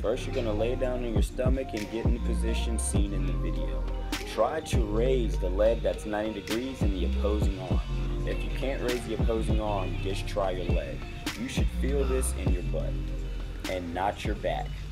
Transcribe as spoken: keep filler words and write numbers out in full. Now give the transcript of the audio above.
First, you're going to lay down on your stomach and get in the position seen in the video. Try to raise the leg that's ninety degrees in the opposing arm. If you can't raise the opposing arm, just try your leg. You should feel this in your butt and not your back.